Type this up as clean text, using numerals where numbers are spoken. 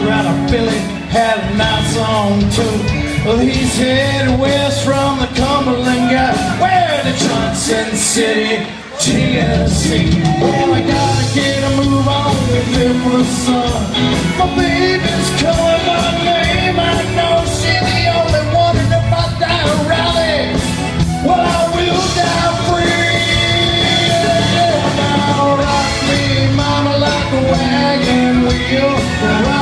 Colorado Billy had a nice song too. Well, he's headed west from the Cumberland Gap, where the Johnson City, Tennessee. Well, I gotta get a move on with the sun. My baby's calling my name. I know she's the only one, and if I die a rally, well, I will die free. Now rock me, mama, like a wagon wheel.